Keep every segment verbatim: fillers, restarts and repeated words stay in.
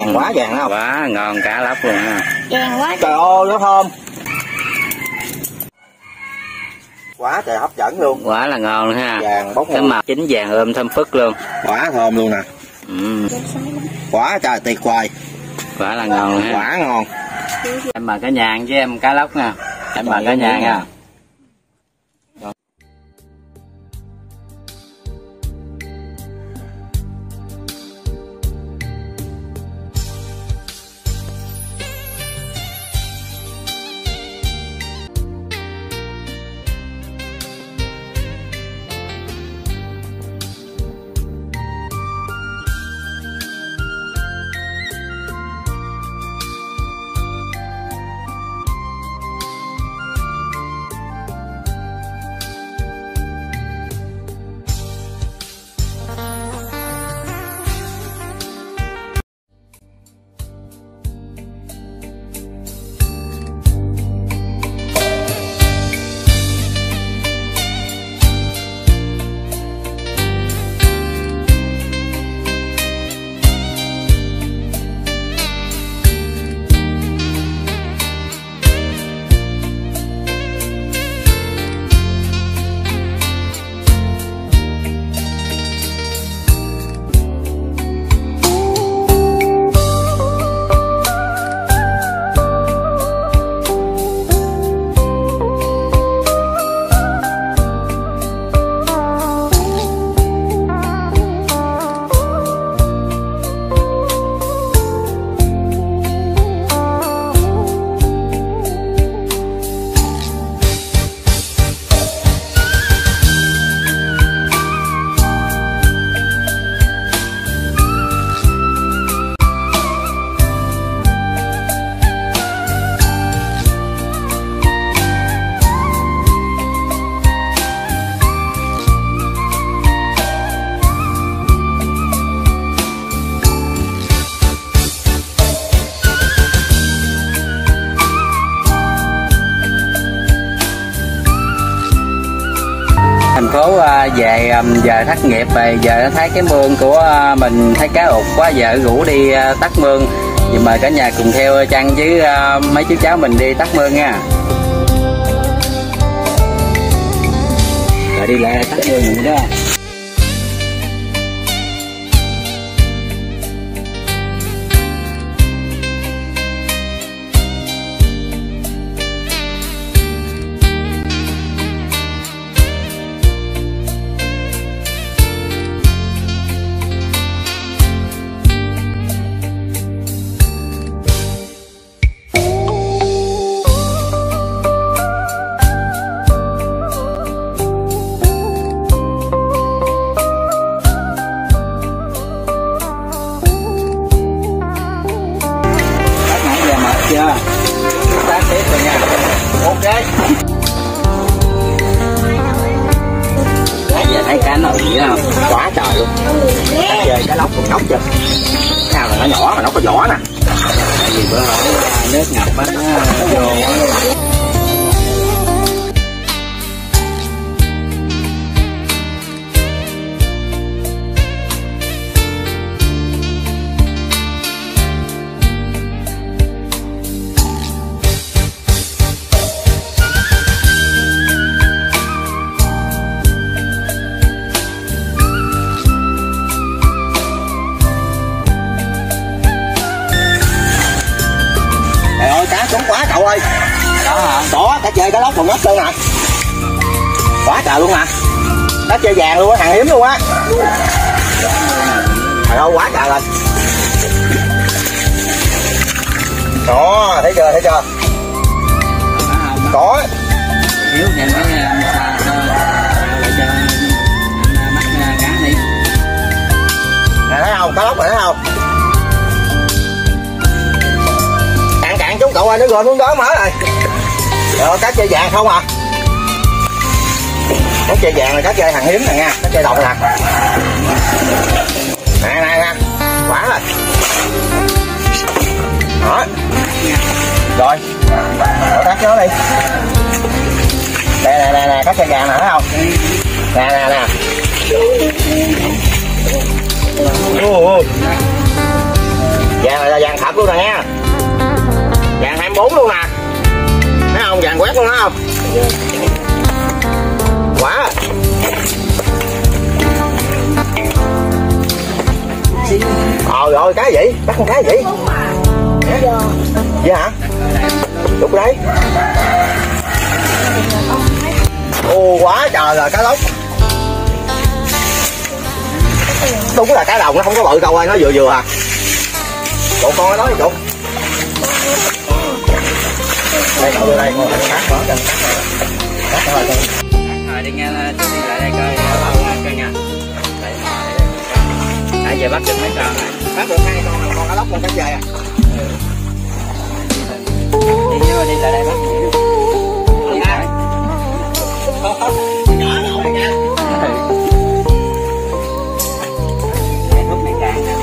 vàng quá vàng không? Quá ngon cá lóc luôn ha. Vàng quá. Trời ơi nó thơm. Quá trời hấp dẫn luôn. Quá là ngon luôn ha. Vàng bốc cái màu chín vàng ươm thơm phức luôn. Quá thơm luôn nè. Ừ. Quá trời tuyệt vời. Quá là ngon luôn ha. Quá ngon. Em mời cả nhà ăn với em cá lóc nha. Em mời cả nhà nha. Thành phố về giờ thất nghiệp về giờ thấy cái mương của mình thấy cá ụt quá, giờ rủ đi tắt mương. Thì mời cả nhà cùng theo Trăng với mấy chú cháu mình đi tắt mương nha. Rồi đi lại tắt mương mình đó. Chưa tác tiếp rồi nha. Ok. Nãy giờ thấy cá nồi gì không? Quá trời luôn. Cá về cá lóc còn ngóc chưa? Sao là nó nhỏ mà nó có vỏ nè. Tại vì bữa hổm nước ngập á nó vô. Xuống quá cậu ơi. Đó hả? Đó, cá chơi cá lóc còn ngóc luôn nè. Quá trời luôn nè. Cá chơi vàng luôn á, hàng hiếm luôn á. Trời ơi quá trời rồi. Đó, thấy chưa, thấy chưa? Có. Thiếu nhìn cái xa lại cho bắt cá đi. Nè thấy không, cá lóc này thấy không? Chúng cậu ơi, nó gồm xuống đó mở rồi. Rồi cá chơi vàng không à? Cá chơi vàng là cá chơi hàng hiếm nè nha, cá chơi đồng nè. Nè nè nè, quả rồi. Đó. Rồi, đổ tắt nó đi. Đây nè nè nè, cá chơi vàng nè thấy không? Nè nè nè. Ôi ôi. Vàng này là vàng thật luôn nè nha. Vàng hai mươi bốn luôn nè. Thấy không? Vàng quét luôn đó không? Quá. Trời ơi, cái gì? Bắt con cái gì? Vậy hả? Lúc đấy. Ô quá trời rồi, cá lóc. Đúng là cá đồng, nó không có bự đâu ơi, nó vừa vừa à. Cậu con nói đi cậu. Đây cậu đưa đây, con hát mở cho hát mở cho. Rồi đi nghe chú đi lại đây coi bao coi nha. Nãy giờ bắt được mấy con rồi. Bắt được hai con, con cá lóc con cá dê à. Đi vô đi lại đây bắt. Đi lại. Nhỏ đâu này nha. Để rút mấy càng ra.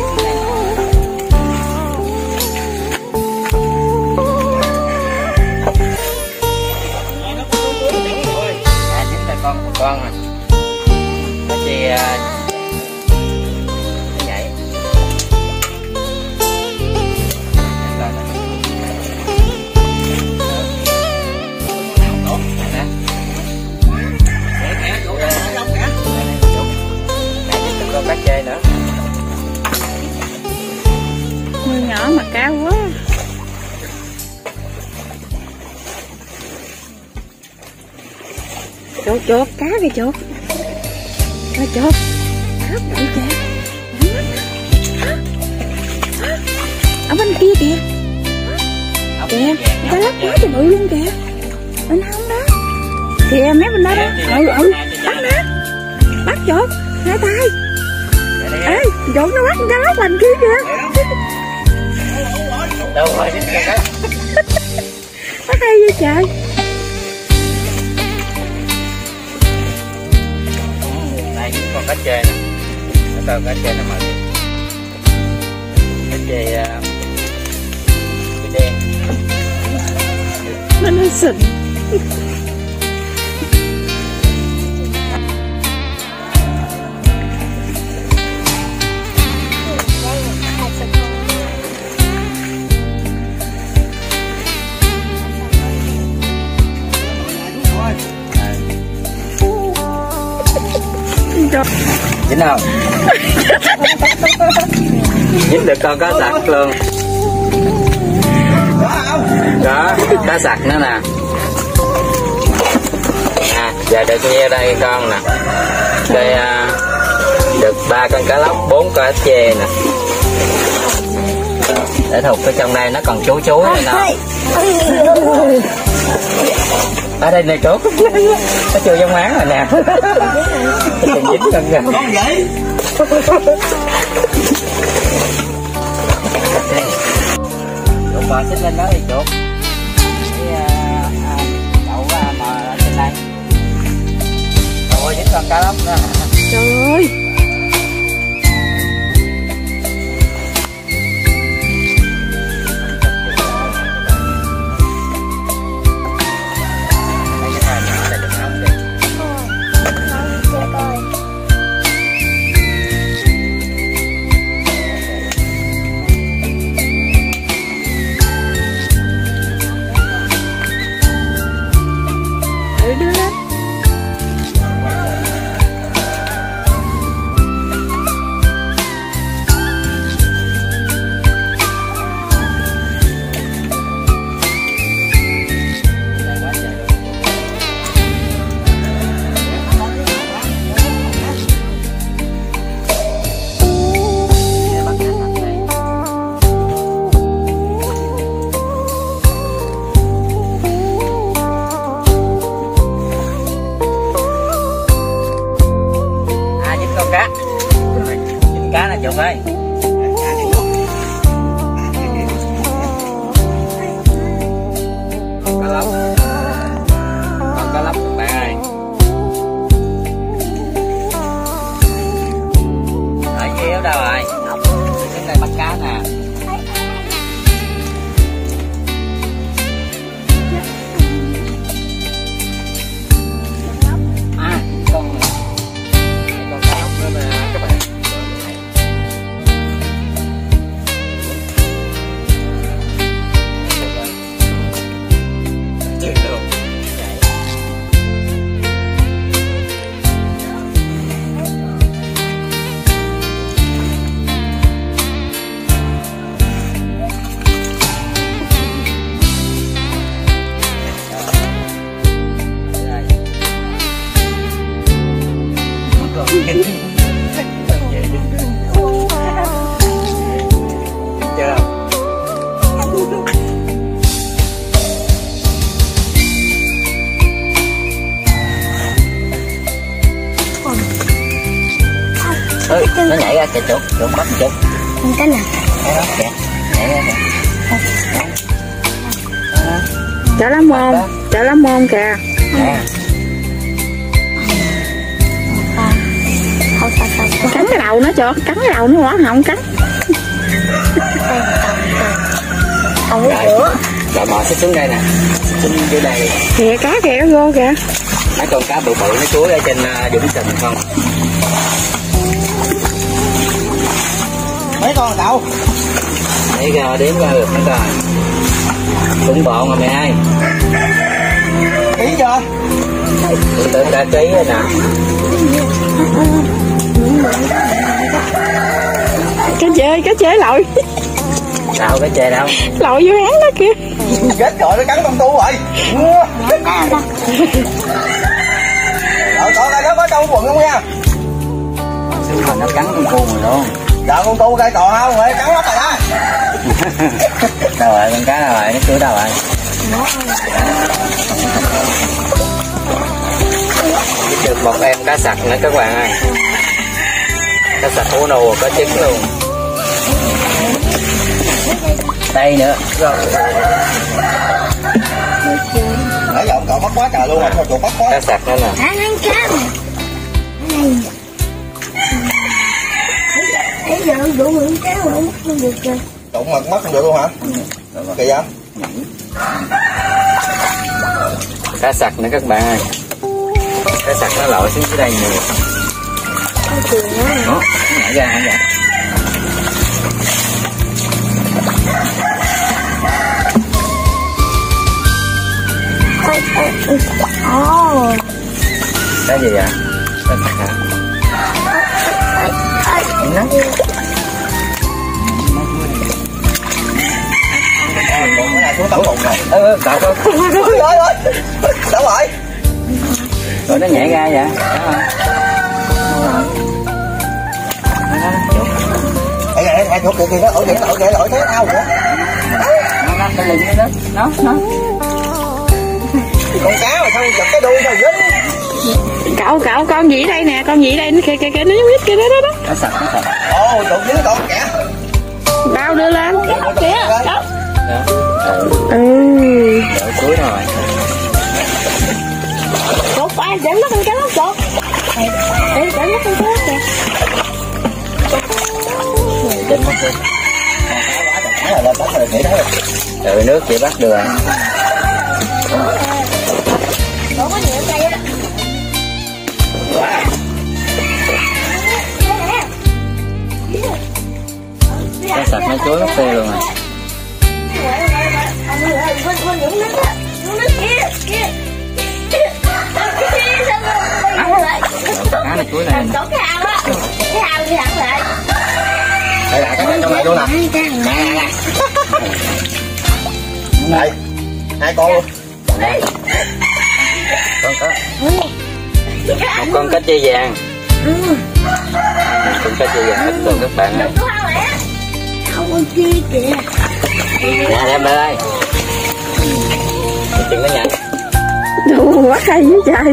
À chính là con của con à. Nó chi nó nhảy. Con cá chê nữa. Người nhỏ mà cao quá. Chốt chốt cá kìa chốt. Cá chốt. Hấp bự kìa. Ở bên kia kìa. Kìa, cá lóc quá trời bự luôn kìa. Bên hông đó. Kìa mấy bên đó đó. Ừ ừ, bắt nó. Bắt chốt, hai tay. Ê, chốt nó bắt cá lóc lành kia kìa. Đâu rồi, bắt hay vậy trời. đây những con cá chê nè, con cá chê nè mà cá chê cái đen Nó nó xịn. dính không? Dính được con cá sặc luôn. Đó, cá sặc nữa nè. À, giờ được nhiêu đây con nè. Đây à, được ba con cá lóc, bốn con cá chê nè. Để thục ở trong đây nó còn chú chú này nè. Ở đây này chú nó chưa giống máng rồi nè. Còn dính con kìa. Con vậy? Chuột bò xích lên đó đi chuột. Cái đậu mà trên đây. Rồi dính con cá lóc nữa. Trời ơi. Ừ, nó nhảy ra kìa chuột, chuột bắt chuột. Cái nào? Đó, kìa, nhảy ra kìa. Chở lắm môn, chở lắm môn kìa. À. Cắn cái đầu nó cho, cắn cái đầu nó quá không cắn. Rồi, rồi mò xích xuống đây nè, xuống dưới đây. Kìa cá kìa, nó vô kìa. Mấy con cá bự bự nó chuối ở trên uh, vũng sình không? Mấy con cậu? Để uh, đếm ra được mấy con. Cũng bọn rồi mẹ ơi. Ký chưa? Tôi tưởng cả ký rồi nè. Cá chê, cá chê lội. Đâu cái chê đâu? Lội vô hán đó kìa. Chết rồi, nó cắn con tu rồi. Rồi còn đây đó có trong quần không nha? Xương mà nó cắn con cu rồi luôn. Giờ con tu đây còn không? Rồi cắn lắm rồi đó. Đâu rồi con cá đâu rồi? Nó cưới đâu rồi? Được một em cá sặc nữa các bạn ơi. Cá sặc ố nô có trứng luôn. Đây nữa. Rồi. Nãy giờ cậu bắt quá trời luôn rồi, chuột bắt quá. Cá sặc nữa nè. Ăn ăn cá mà. Bây giờ đủ những cá mà không được rồi. Đụng mật mất không được luôn hả? Kìa vậy? Cá sặc nữa các bạn ơi. Cá sặc nó lội xuống dưới đây nhiều. Đó, nó nhảy ra hả vậy? Ồ. Cái gì vậy? Cá sặc hả? Nó Còn cái này xuống tấm bụng rồi. ừ, ừ, cậu có Ôi ơi ơi. Đâu rồi? rồi nó nhảy ra vậy? Đó không? Ê ê ê chuột kìa kìa nó ở kìa nó ở kìa lội thế ao kìa. Nó nó cái lưng nó nó nó Con cá mà sao chụp cái đuôi sao dính. Cậu cậu con gì đây nè, con gì đây nó kìa kìa kìa nó biết kìa đó đó đó. nó sặc nó sặc. Ồ chuột dính con kìa. Bao đưa lên. Kìa. Đó. Đó. Ừ. Đợi cuối rồi. Chuột quá, dẫn nó con cá lóc chuột. Để dẫn nó con cá lóc kìa. Trên mất đi. Cái là lên bắt rồi để đó rồi. Từ nước chỉ bắt được. Ủa có nhiều cây đó. Cá sặc nó chuối mất tiêu luôn rồi. Cá nó chuối này. Đây là cái trong này luôn nè. Nè nè. Đây. Hai con luôn. Con có. Một con cá chê vàng. Con cá chê vàng ít luôn các bạn ơi. Không con kia kìa. Nè đem lại đây. Chừng nó nhận. Đùa quá hay với trời.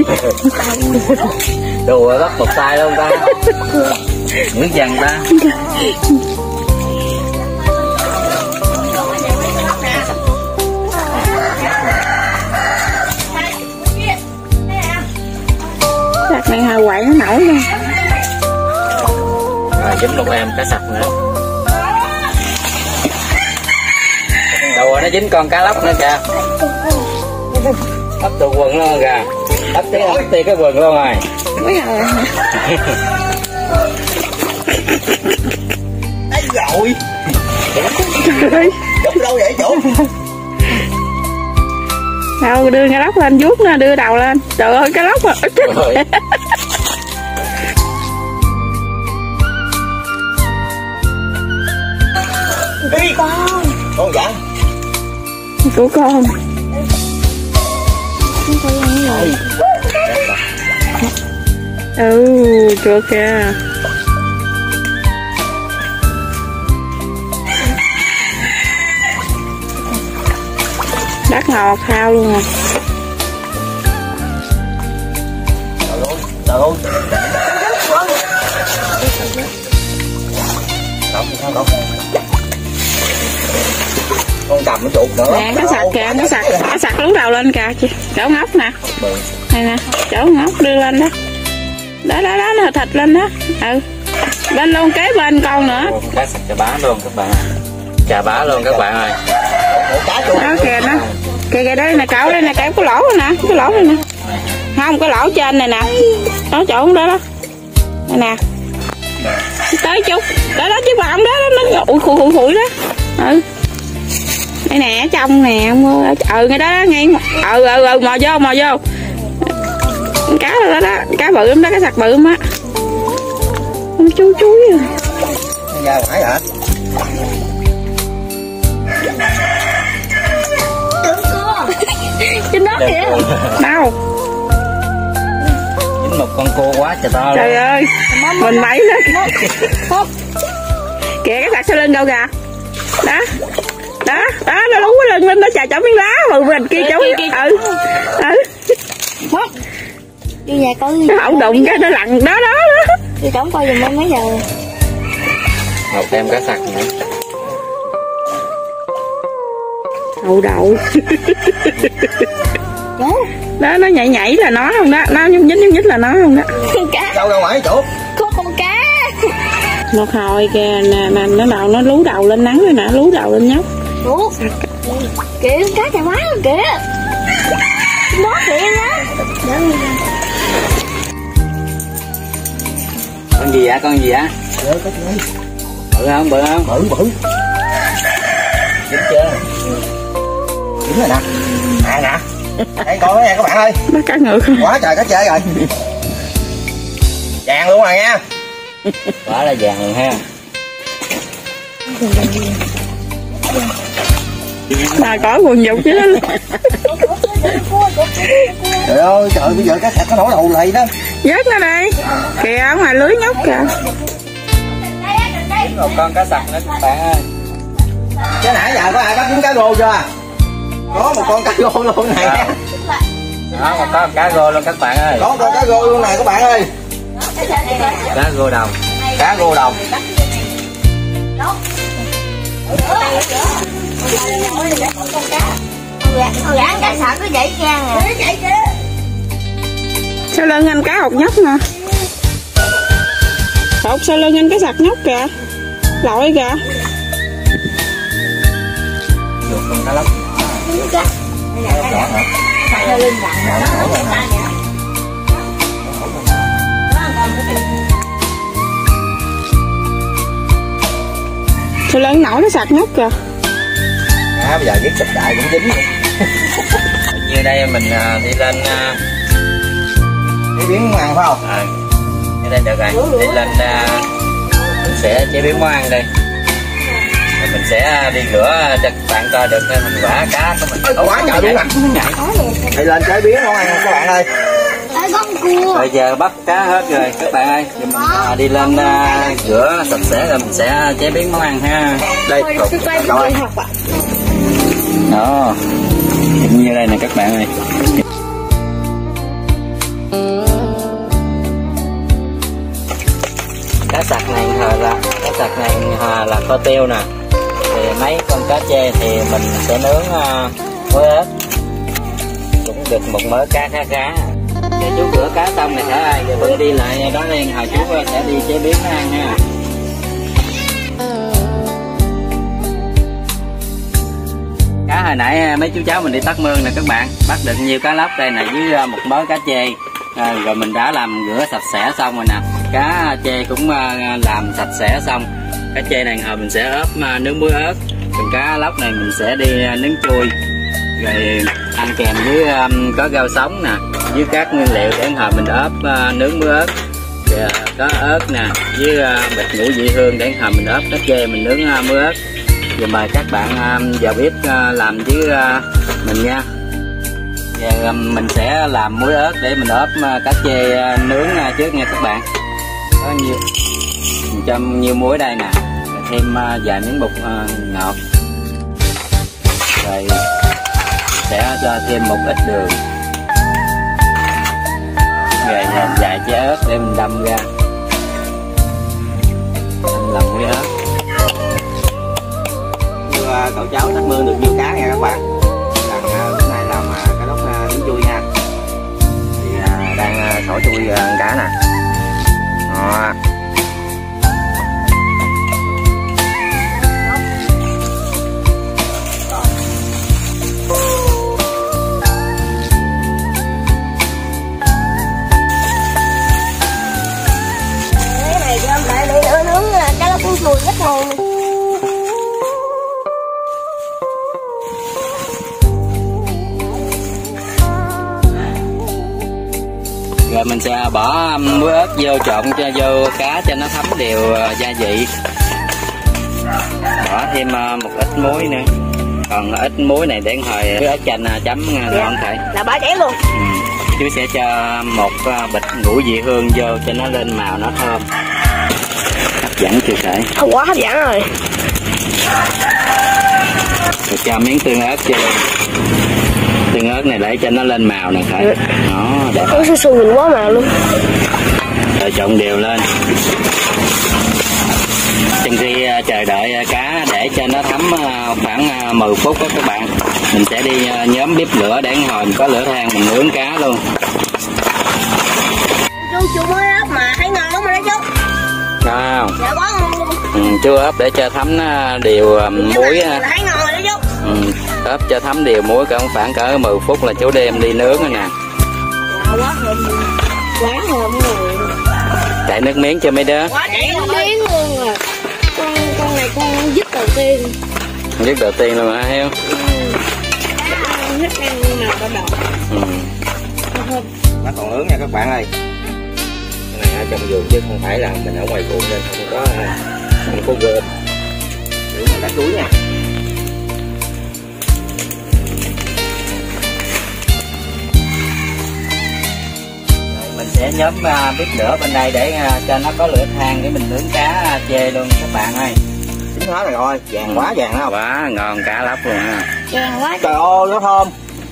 Đùa bắt một tay luôn ta. Nguyễn dần ta. Sạc này hồi quậy nó nổi luôn. Rồi dính một em cá sặc nữa. Đùa nó dính con cá lóc nữa kìa. Ấp tụ quần luôn kìa. Ấp tí ấp tí cái quần luôn rồi. Mấy rồi. Ây rồi. Trời ơi. Chụp đâu vậy chủ? Đâu đưa cái lóc lên vuốt nè, đưa đầu lên. Trời ơi cái lóc mà. Rồi. Đi con. Con dạ. Của con. Ừ, chuột kìa. Bác ngọt khao luôn rồi. Đợi luôn. Đọc, đọc. Con cầm cái chuột nữa. Nè cá sặc kìa, cá sặc, cá sặc lú đầu lên kìa, chỗ ngóc nè. Này nè, chỗ ngóc đưa lên đó. Đó đó đó, nó thịt lên đó. Ừ. Bên luôn kế bên con nữa. Cá sặc chà bá luôn các bạn. Chà bá luôn các bạn ơi. Đó kìa nó. Kìa kìa đây nè, cậu đây nè, cậu cái lỗ này nè, cái lỗ này nè. Không, cái lỗ trên này nè. Đó chỗ đó đó. Đây nè. Tới chút. Đó đó chứ bạn đó, nó ủi khủi khủi khủi đó. Ừ. Đây nè, ở trong nè, ông ơi. Ừ ngay đó, đó ngay. Ừ ừ ừ mò vô, mò vô. Cá đó đó, cá bự lắm đó, cá sặc bự lắm á. Con chú chuối à. Ra ngoài hả? Trên đó kìa. Đâu? Dính một con cua quá trời to. Trời ơi, mình mấy đó. Kìa cái sặc sau lưng đâu kìa. Đó. Đó, đó nó lú cái lưng lên nó chà chỏ miếng lá mà mình kia chú. Ừ. Ừ. Đi nhà coi. Nó không đụng cái nó lặn đó đó đó. Đi trống coi giùm em mấy giờ. Một em cá sặc nữa. Đậu đậu. Đó nó nhảy nhảy là nó không đó, nó nhúng nhích nhúng nhích là nó không đó. Con cá. Đâu ra ngoài chỗ? Có con cá. Một hồi kìa nè, nè nó đầu nó lú đầu lên nắng rồi nè, lú đầu lên nhóc. Ủa? Kìa cá chà bá kìa. Nó kìa nha. Con gì vậy? Con gì vậy? Bự không? Bự không? Bự bự. Dính chưa? Dính rồi nè. Nè nè. Đây coi nè các bạn ơi. Nó cá ngựa không? Quá trời cá chơi rồi. Vàng luôn rồi nha. Quá là vàng luôn ha. Mà có quần dục chứ đó. Trời ơi trời, bây giờ cá sặc nó nổi đầu lầy đó. Vớt nó đây. Kìa ở ngoài lưới nhóc kìa. Một con cá sặc nữa các bạn ơi. Chứ nãy giờ có ai bắt trúng cá rô chưa? Có một con cá rô luôn này. Đó, một con cá rô luôn các bạn ơi. Có một con cá rô luôn này các bạn ơi. Cá rô đồng. Cá rô đồng. Gán cá sặc cứ vậy nha. Sau lưng anh cá hột nhóc nè. Hột sau lưng anh cá sặc nhóc kìa. Lội kìa. Được con cá lóc. Sau lưng nổi nó sặc nhóc kìa. À, bây giờ viết sụp đại cũng dính rồi. Như đây mình đi lên Chế biến món ăn phải không? à, như đây được rồi. Đi lên mình sẽ chế biến món ăn đây. Rồi mình sẽ đi rửa cho các bạn coi được cái thành quả cá của mình. Quá trời luôn nè. Đi lên chế biến món ăn các bạn ơi. Con cua. Bây giờ bắt cá hết rồi các bạn ơi. Thì mình à, đi lên à, rửa sạch sẽ rồi mình sẽ chế biến món ăn ha. Đây cục rồi. Đó. Cũng như đây nè các bạn ơi. Cá sặc này là cá sặc này là kho tiêu nè. Thì mấy con cá chê thì mình sẽ nướng uh, muối ớt. Cũng được một mớ cá khá khá. Để chú rửa cá xong này hả ai, giờ Vân đi lại đó liền, hồi chú sẽ đi chế biến nó ăn ha. Cá hồi nãy mấy chú cháu mình đi tắt mương nè các bạn, bắt được nhiều cá lóc đây nè với một mớ cá chê. À, rồi mình đã làm rửa sạch sẽ xong rồi nè, cá chê cũng làm sạch sẽ xong. Cá chê này hồi mình sẽ ốp nướng muối ớt, còn cá lóc này mình sẽ đi nướng chui, rồi ăn kèm với um, có rau sống nè, với các nguyên liệu để hồi mình ốp uh, nướng muối ớt, rồi, uh, có ớt nè với uh, bạch ngũ vị hương để hồi mình ốp cá chê mình nướng uh, muối ớt. Giờ mời các bạn uh, vào bếp uh, làm với uh, mình nha. Giờ um, mình sẽ làm muối ớt để mình ốp uh, cá chê uh, nướng uh, trước nha các bạn. Có nhiều mình cho nhiều muối đây nè, rồi thêm uh, vài miếng bột uh, ngọt, rồi sẽ cho thêm một ít đường, rồi vài trái ớt để mình đâm ra, đâm lòng cái ớt. Đưa cậu cháu thắt mương được nhiều cá nha các bạn. Lần bữa nay làm cá lóc nướng chui nha. Thì đang sổ chui ăn cá nè. Đó. Cái này cho lại để nữa nướng cá lóc cuốn chui rất ngon. Rồi mình sẽ bỏ muối ớt vô trộn cho vô cá cho nó thấm đều gia vị. Bỏ thêm một ít muối nữa. Còn ít muối này để hồi muối ớt chanh chấm ngon thể. Là bỏ chén luôn. Ừ. Chú sẽ cho một bịch ngũ vị hương vô cho nó lên màu nó thơm. Hấp dẫn chưa thể. Không quá hấp dẫn rồi. Rồi cho miếng tương ớt vô. Tương ớt này để cho nó lên màu nè Khởi. Ừ. Đó, đẹp. Nó su su mình quá màu luôn. Rồi trộn đều lên. Trong khi chờ đợi cá để cho nó thấm khoảng mười phút đó các bạn, mình sẽ đi nhóm bếp lửa để hồi mình có lửa than mình nướng cá luôn. Chú chú mới ấp mà thấy ngon lắm rồi đó chú. Nào. Dạ quá ngon luôn. Ừ, chú ấp để cho thấm đều muối. Thấy ngon rồi đó chú. Ừ, ấp cho thấm đều muối cỡ khoảng cỡ mười phút là chú đem đi nướng rồi nè. Dạ quá thơm. Quá thơm rồi. Chảy nước miếng cho mấy đứa. Quá chảy nước miếng luôn rồi. Con con này con dứt đầu tiên. Dứt đầu tiên luôn hả Hiếu? Ừ. Thích ăn mà có đậu. Ừ. Nó còn nướng nha các bạn ơi. Cái này ở trong vườn chứ không phải là mình ở ngoài ruộng nên không có không có gom. Nướng bằng lá chuối nha. Mình sẽ nhóm uh, bếp lửa bên đây để uh, cho nó có lửa than để mình nướng cá uh, chê luôn các bạn ơi. Chín hết rồi rồi, vàng quá vàng không? Quá ngon cá lóc luôn ha. Vàng quá. Trời ơi nó thơm.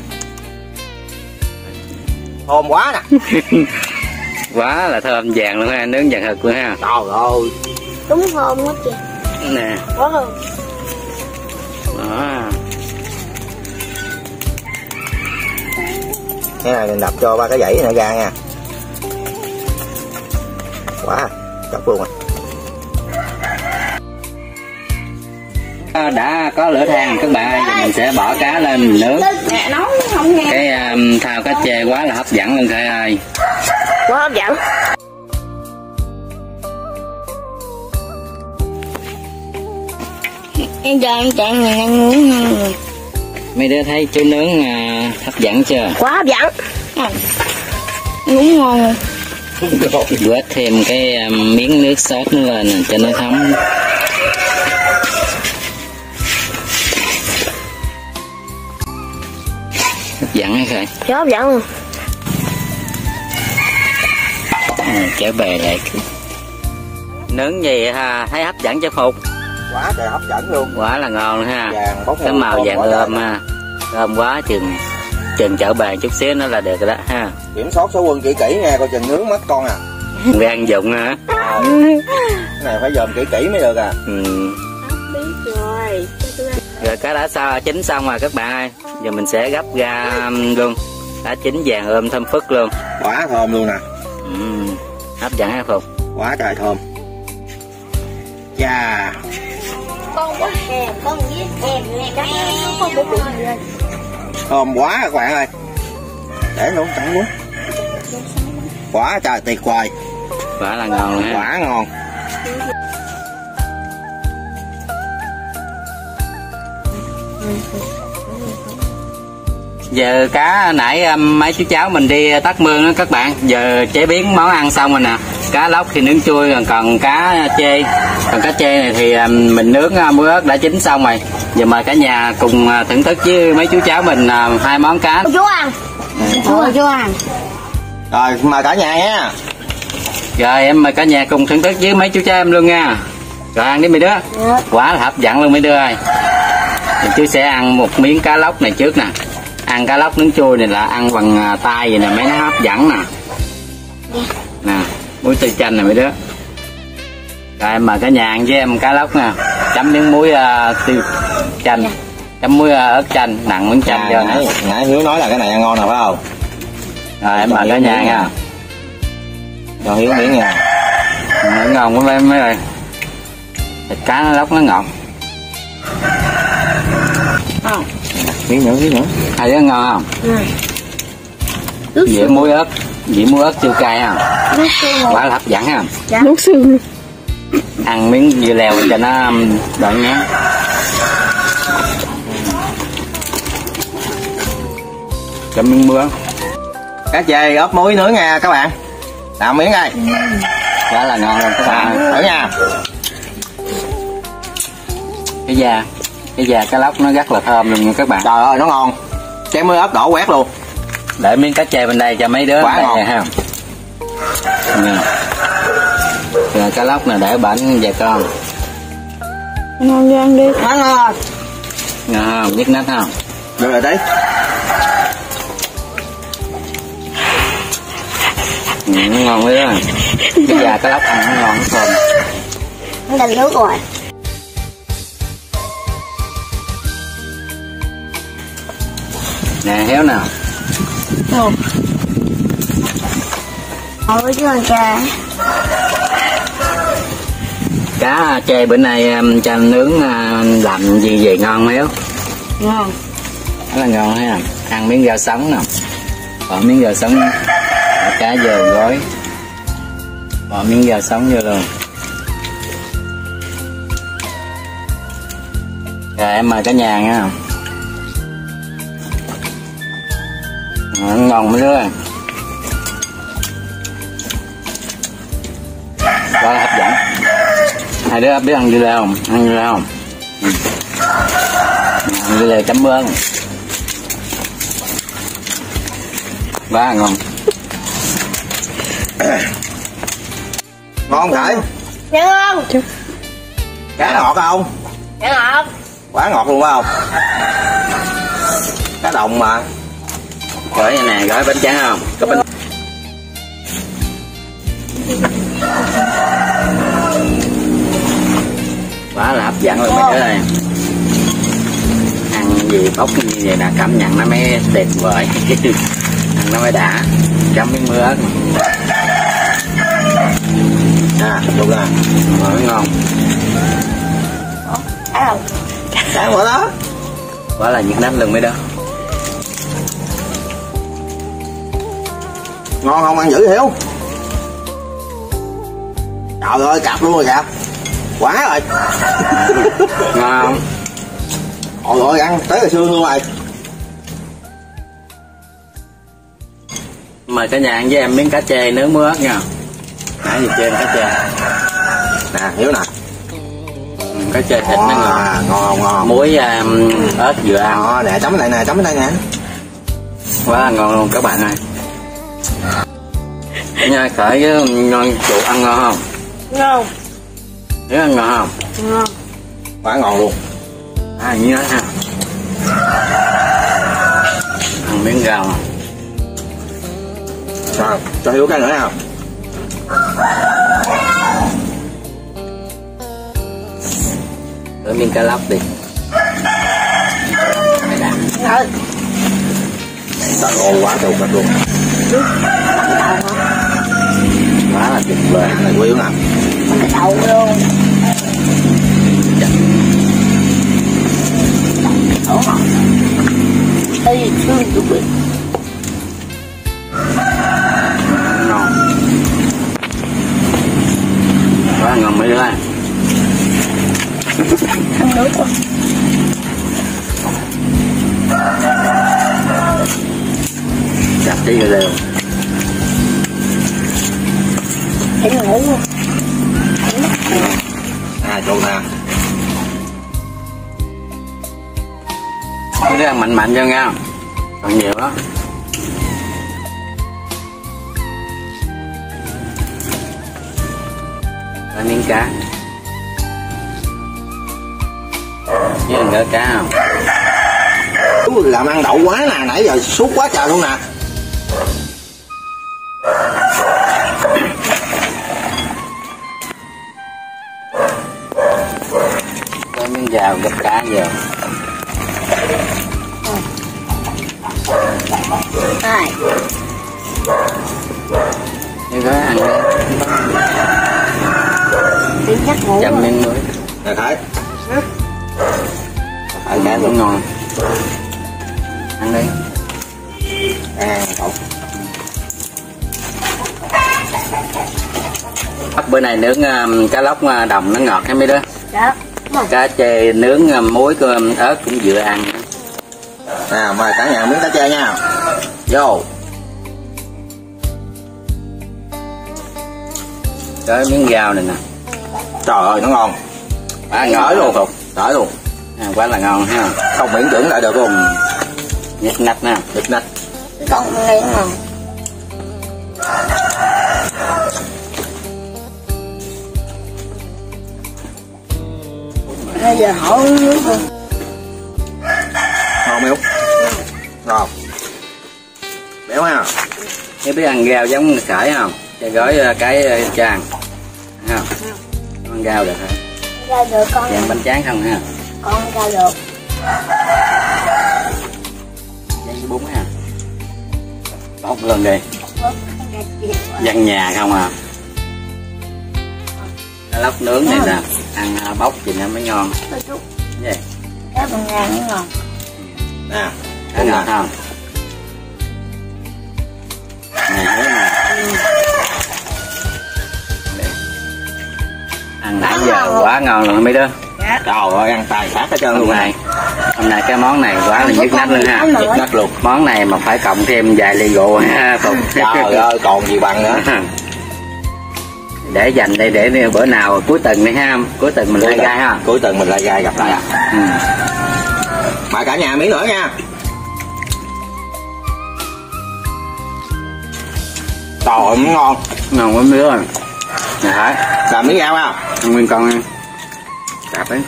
Thơm quá nè. Quá là thơm vàng luôn ha, nướng vàng hực luôn ha. Trời ơi. Đúng thơm quá chị. Nè. Quá thơm. Đó. Cái này mình đập cho ba cái dãy này ra nha. Quá chọc luôn rồi. Đã có lửa than các bạn ơi, giờ mình sẽ bỏ cá lên mình nướng. Mẹ nấu không nghe. Cái um, thao cá chê quá là hấp dẫn luôn các ơi. Quá hấp dẫn. Em giờ em chạy người đang nướng ngon rồi. Mấy đứa thấy chú nướng uh, hấp dẫn chưa? Quá hấp dẫn. Nướng ngon rồi. Quét thêm cái um, miếng nước sốt nữa lên cho nó thấm. Hấp dẫn hay không? Quá hấp dẫn luôn. Ừ, kéo bè lại. Nướng gì ha, thấy hấp dẫn cho Phục. Quá trời hấp dẫn luôn. Quá là ngon luôn ha. Vàng bốc cái màu vàng ươm ha. Ươm quá chừng chừng chợ bè chút xíu nó là được rồi đó ha. Kiểm soát số quân kỹ kỹ nha, coi chừng nướng mất con à. Về ăn dụng hả? À, cái này phải dòm kỹ kỹ mới được à. Ừ. Biết rồi. Rồi cá đã sao chín xong rồi các bạn ơi. Giờ mình sẽ gấp ra luôn. Đã chín vàng ươm thơm phức luôn. Quá thơm luôn nè. Ừ. Hấp dẫn hả Phục? Quá trời thơm. Chà. Con quá hèm, con biết hèm nè, nó không bị bụng gì lên. Thơm quá các bạn ơi. Để luôn chẳng muốn. Quá trời tuyệt vời. Quá là ngon luôn ha. Quá ngon. Giờ cá nãy um, mấy chú cháu mình đi tắt mương đó các bạn. Giờ chế biến món ăn xong rồi nè. Cá lóc thì nướng chui, còn, còn cá chê. Còn cá chê này thì um, mình nướng uh, muối ớt đã chín xong rồi. Giờ mời cả nhà cùng uh, thưởng thức với mấy chú cháu mình uh, hai món cá. Chú ăn. Chú, chú ăn. Rồi mời cả nhà nha. Rồi em mời cả nhà cùng thưởng thức với mấy chú cháu em luôn nha. Rồi ăn đi mấy đứa. Quá là hấp dẫn luôn mấy đứa ơi. Thì chú sẽ ăn một miếng cá lóc này trước nè. ăn cá lóc nướng chua này là ăn bằng tay vậy nè, mấy nó hấp dẫn nè. Nè, muối tư chanh nè mấy đứa. Rồi em mời cả nhà ăn với em cá lóc nè, chấm miếng muối uh, tiêu chanh, chấm muối uh, ớt chanh, nặng miếng chanh vô nè. Nãy Hiếu nói là cái này ăn ngon nè phải không? Rồi em mời cả nhà nha. Cho Hiếu miếng nha. Nó ngon quá mấy mấy ơi. Thịt cá lóc nó ngọt. Không. Miếng nữa, miếng nữa. Hai đứa ngon không? Ừ. Dĩa muối ớt, dĩa muối ớt chua cay không? Quá là hấp dẫn không? Dạ. Nước xương. Ăn miếng dưa leo cho nó đỡ nhé. Chấm miếng mưa. Cá chê ốp muối nướng nha các bạn. Làm miếng đây. Quá là ngon luôn các bạn. Thử nha. Cái da, cái da cá lóc nó rất là thơm luôn nha các bạn. Trời ơi nó ngon. Chém muối ớt đổ quét luôn. Để miếng cá chê bên đây cho mấy đứa. Quá đây ngon ha. Nè. Rồi cá lóc nè để bển về con. Ngon đi ăn đi. Quá ngon. Ngon không? Nhức nách không? Được rồi tí. Ừ, nó ngon mấy đứa. Cái da cá lóc ăn nó ngon nó thơm. Nó đành nước rồi. Nè Hiếu nào. Ừ. Ôi chứ con cha. Cá chê bữa nay um, cho anh nướng uh, làm gì vậy ngon Hiếu? Ngon. Rất là ngon ha. Ăn miếng rau sống nè. Bỏ miếng rau sống, bỏ cá vô gói. Bỏ miếng rau sống vô luôn. Rồi em mời cả nhà nha. Đó, ngon mấy đứa ơi. Quá là hấp dẫn. Hai đứa biết ăn dưa leo không? Ăn dưa leo không? Ừ. Ăn dưa leo chấm bơ. Quá là ngon. Ngon không Khải? Dạ ngon. Cá ngọt không? Dạ ngọt. Quá ngọt luôn phải không? Cá đồng mà. Gói này nè, gói bánh tráng không? Có bánh. Quá là hấp dẫn luôn mấy đứa ơi. Ăn gì bốc như vậy nè, cảm nhận nó mới tuyệt vời. Ăn nó mới đã. Chấm miếng mưa ớt. À, đúng rồi. Rồi ngon. Thấy không? Sáng bữa đó. Quá là nhức nách luôn mấy đứa. Ngon không ăn dữ Hiếu? Trời ơi cặp luôn rồi kìa. Quá rồi. Ngon không? Trời ơi ăn tới là xương luôn rồi. Mời cả nhà ăn với em miếng cá chê nướng muối ớt nha. Nãy giờ chê cá chê. Nè Hiếu nè. Ừ, cá chê thịt nó ngon. À, ngon ngon. Muối um, ớt vừa ăn. Đó, nè chấm cái này nè, chấm cái này nè. Quá là ngon luôn các bạn ơi. Nha Khởi với ngon chuột ăn ngon không? Ngon. Nếu ăn ngon không? Ngon. Quá ngon luôn. À như đó ha. Ăn miếng rau. Rồi, cho Hiếu cái nữa nào. Thử miếng cá lóc đi. Thôi. Trời ơi quá trời thật luôn. Quá là tuyệt vời. Cái này của Hiếu nè. Cái đậu luôn. Ủa hả? Ê, thương tụi mình. Ngon. Quá ngon mấy đứa ơi. Ăn nước quá. Chặt tí rồi đều. Thấy ngủ luôn. À chỗ nè. Mấy đứa ăn mạnh mạnh cho nha. Còn nhiều đó. Lấy miếng cá. Với ăn gỡ cá không? Chú làm ăn đậu quá nè, nãy giờ suốt quá trời luôn nè. Có miếng vào gấp cá giờ. Rồi. Như đó ăn đi. Tí chắc ngủ. Chậm miếng nữa. Nè thấy. Ở cá cũng ngon. Ăn đi. À, cậu. Bữa nay nướng um, cá lóc uh, đồng nó ngọt hay mấy đứa. Dạ. Cá chê nướng uh, muối uh, ớt cũng vừa ăn. Nào mời cả nhà miếng cá chê nha. Vô. Cái miếng rau này nè. Trời ơi nó ngon. Quá Đỡ ngon luôn. Đỡ luôn. À, quá là ngon ha. Không miễn cưỡng lại được luôn. Nhích nách nè. Nhích nách. Con này ngon. Bây giờ hỏi nước rồi. Ngon miếu. Ngon. Béo ha. Nếu biết ăn rau giống khởi không? Cho gói uh, cái uh, tràn. Thấy không? Ăn rau được hả? Ra được con. Ăn bánh tráng không ha? Con ra được. Với bún ha. Bóc lên đi. Dân nhà không à? Cá lóc nướng này nè, ăn uh, bóc thì nó mới ngon. Vậy. Cá bằng ngàn nó ngon. Nè. Cá ngọt không? Này thấy nè. Ăn nãy giờ quá ngon rồi mấy đứa. Trời ơi ăn tài phát hết trơn Hôm luôn nay, này. hôm nay cái món này quá là nhức nách luôn ha. Nhức nách luôn. Món này mà phải cộng thêm vài ly rượu ha Phục. Trời ơi còn gì bằng nữa. Để dành đây để bữa nào cuối tuần này ha, cuối tuần mình lại gai ha. Cuối tuần mình lại gai gặp lại. Ừ. Mời cả nhà miếng nữa nha. Trời ơi ngon. Ngon quá miếng rồi. Nè thấy. Làm miếng rau ha. Ăn nguyên con đi. Cạp ấy.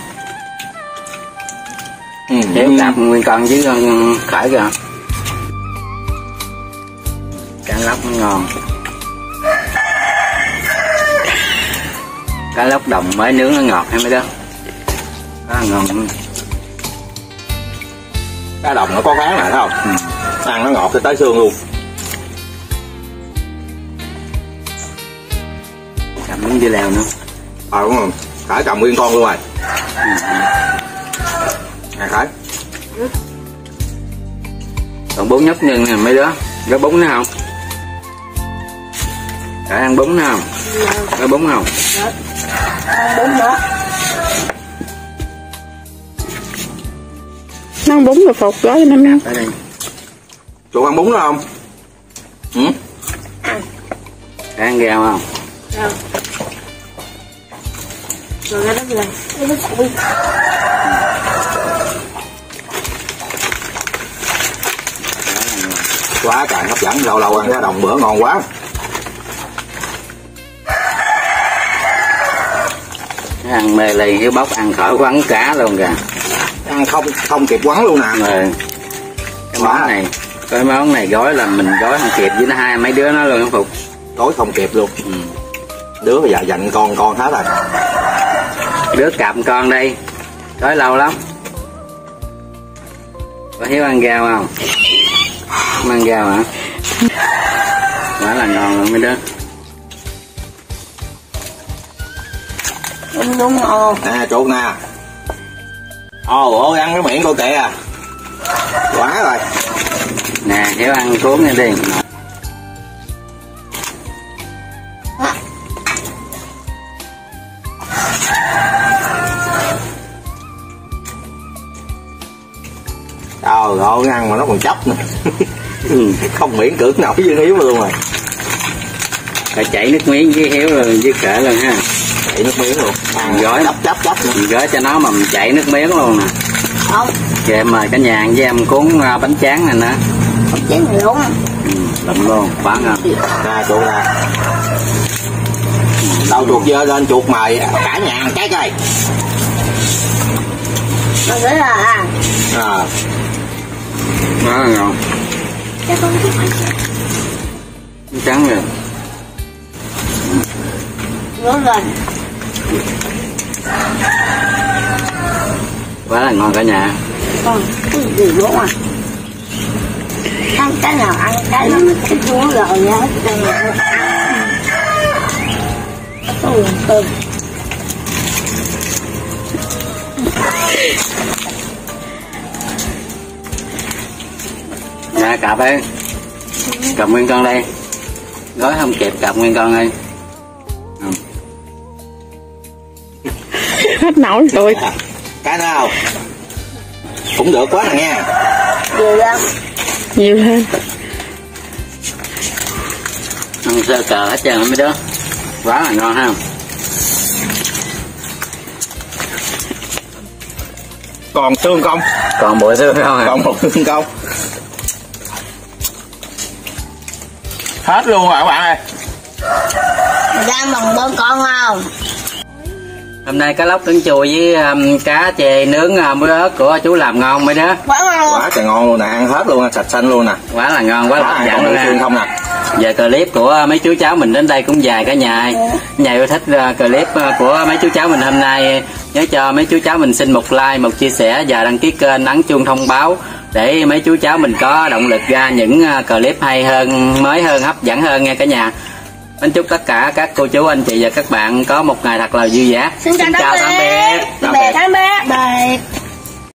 Ừ. Nếu cạp nguyên con chứ con khởi kìa. Cá lóc nó ngon. Cá lóc đồng mới nướng nó ngọt hay mấy đó. Đó là ngon. Cá đồng nó có kháng lại thấy không? Ừ. Ăn nó ngọt tới tới xương luôn. Cầm miếng dưa leo nữa. Ờ đúng rồi. Khải cầm nguyên con luôn rồi. Ừ. Nè Khải. Còn bún nhóc nhân nè mấy đứa. Có bún nữa không? Khải ăn bún nữa không? Có bún không? Bún nữa. Nó ăn bún rồi Phục gói cho nó ăn. Tới đây. Chú ăn bún nữa không? Ừ? Khải ăn rau không? Rồi. Rồi ra đó rồi. Cái nước sủi. Quá trời hấp dẫn, lâu lâu ăn cá đồng bữa ngon quá. Ăn mê ly hiếu bóc ăn khỏi quắn cá luôn kìa. Ăn không không kịp quắn luôn nè. Rồi. Cái món Quá. này, cái món này gói là mình gói không kịp với nó hai mấy đứa nó luôn không Phục. Tối không kịp luôn. Ừ. Đứa bây giờ dành con con hết rồi. Đứa cặp con đây. Gói lâu lắm. Có Hiếu ăn rau không? Không ăn rau hả? Quá là ngon luôn mấy đứa. Đúng đúng ngon. Nè chuột nè. Ồ ôi ăn cái miệng cô kìa. Quá rồi. Nè Hiếu ăn cuốn nha đi. Trời ơi ăn mà nó còn chóc nữa. Ừ. Không miễn cưỡng nổi với Hiếu luôn rồi. Phải chảy nước miếng với Hiếu rồi với kệ luôn ha. Chảy nước miếng luôn. Ăn Gói. chắp chắp chắp nữa. Mình gói cho nó mà mình chảy nước miếng luôn nè. Không. Kệ mời cả nhà với em cuốn uh, bánh tráng này nữa. Không chén này luôn. Ừ, lụm luôn, quá ngon. Nè chuột nè. Đầu chuột dơ lên chuột mời cả nhà ăn cái coi. Nó sẽ là à. À. Trắng rồi. Rửa gần. Quá là ngon cả nhà. Còn cái gì nữa à? Ăn cái nào ăn cái nó cái chúa rồi nhá. Cái này ăn. Tùm tùm. Dạ cặp ấy. Cầm nguyên con đây. Gói không kịp cặp nguyên con đây. Hết nổi rồi. Cá nào cũng được quá nè nha. Nhiều lắm. Nhiều hơn. Ăn sơ cờ hết trơn mấy đứa. Quá là ngon ha. Còn xương không? Còn bộ xương không hả? Còn một xương không? Hết luôn rồi các bạn ơi. Ra mừng bơm con không? Hôm nay cá lóc trứng chua với um, cá chê nướng uh, muối ớt của chú làm ngon mấy đứa. Quá ngon. Quá trời ngon luôn nè, ăn hết luôn nè, sạch xanh luôn nè. Quá là ngon, quá là hấp dẫn luôn xương nè. không nè. Giờ clip của mấy chú cháu mình đến đây cũng dài cả nhà. Nhà yêu thích uh, clip uh, của mấy chú cháu mình hôm nay, nhớ cho mấy chú cháu mình xin một like, một chia sẻ và đăng ký kênh, ấn chuông thông báo để mấy chú cháu mình có động lực ra những uh, clip hay hơn, mới hơn, hấp dẫn hơn nha cả nhà. Anh chúc tất cả các cô chú, anh chị và các bạn có một ngày thật là vui vẻ. Xin chào tạm biệt. Tạm Tạm biệt. biệt. Tạm biệt.